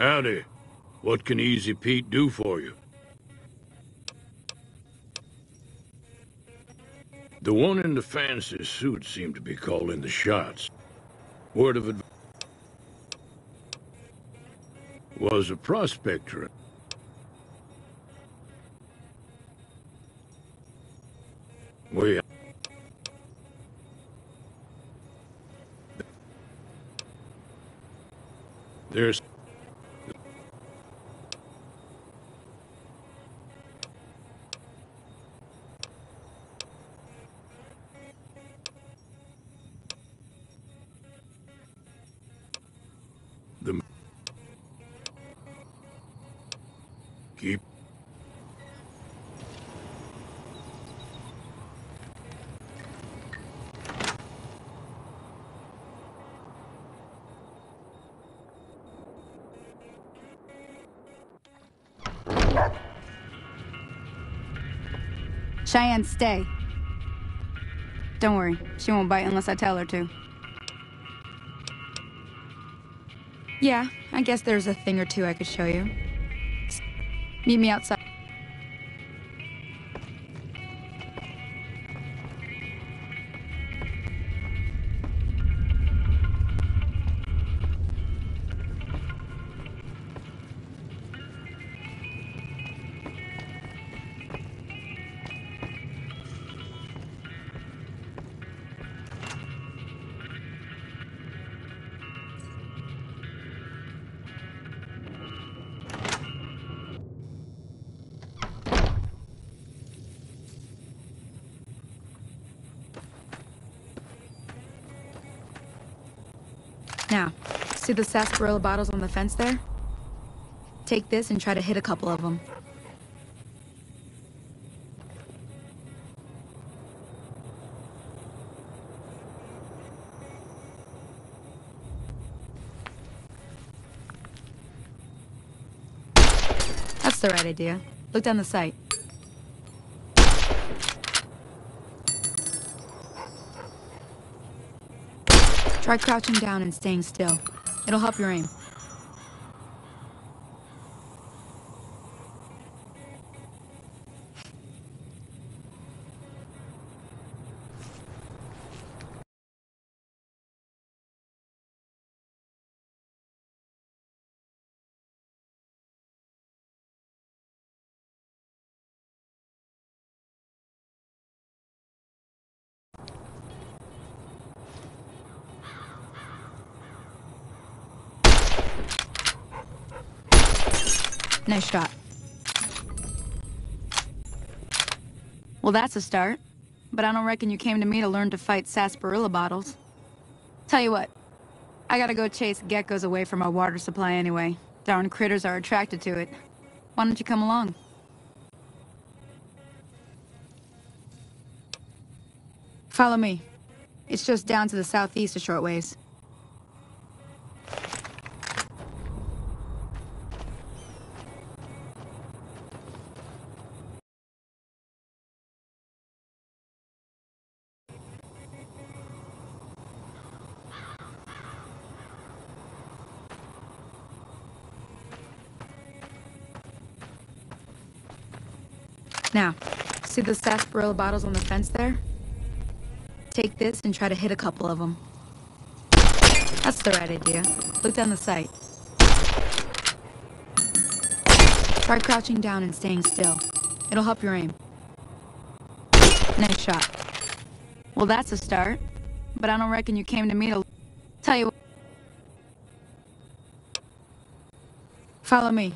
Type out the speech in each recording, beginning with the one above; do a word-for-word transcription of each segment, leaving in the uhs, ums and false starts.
Howdy. What can Easy Pete do for you? The one in the fancy suit seemed to be calling the shots. Word of advice was a prospector. We... There's... The... Keep... Cheyenne, stay. Don't worry, she won't bite unless I tell her to. Yeah, I guess there's a thing or two I could show you. Meet me outside. Now, see the sarsaparilla bottles on the fence there? Take this and try to hit a couple of them. That's the right idea. Look down the sight. Try crouching down and staying still. It'll help your aim. Nice shot. Well, that's a start. But I don't reckon you came to me to learn to fight sarsaparilla bottles. Tell you what, I gotta go chase geckos away from our water supply anyway. Darn critters are attracted to it. Why don't you come along? Follow me. It's just down to the southeast a short ways. Now, see the sarsaparilla bottles on the fence there? Take this and try to hit a couple of them. That's the right idea. Look down the sight. Try crouching down and staying still. It'll help your aim. Nice shot. Well, that's a start. But I don't reckon you came to me to... Tell you what... Follow me.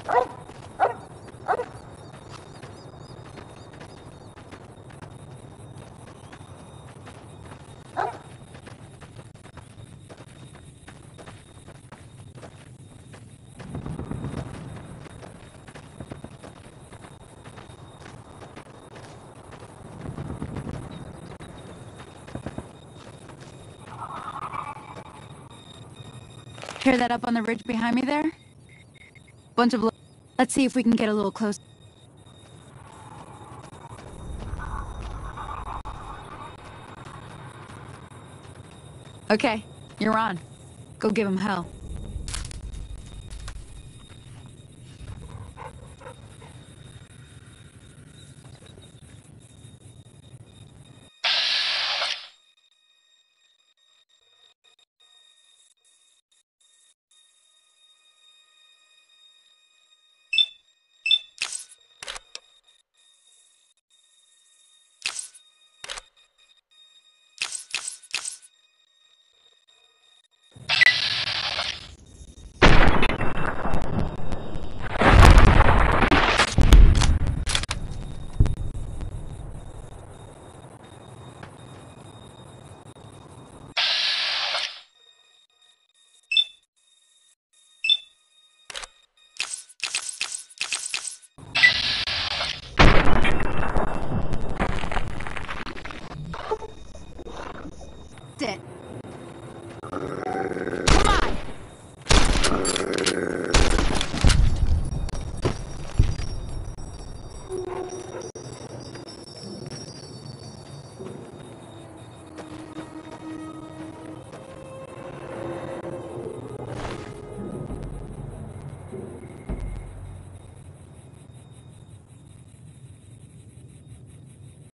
Hear that up on the ridge behind me there? Bunch of... lo- Let's see if we can get a little closer. Okay, you're on. Go give him hell. It.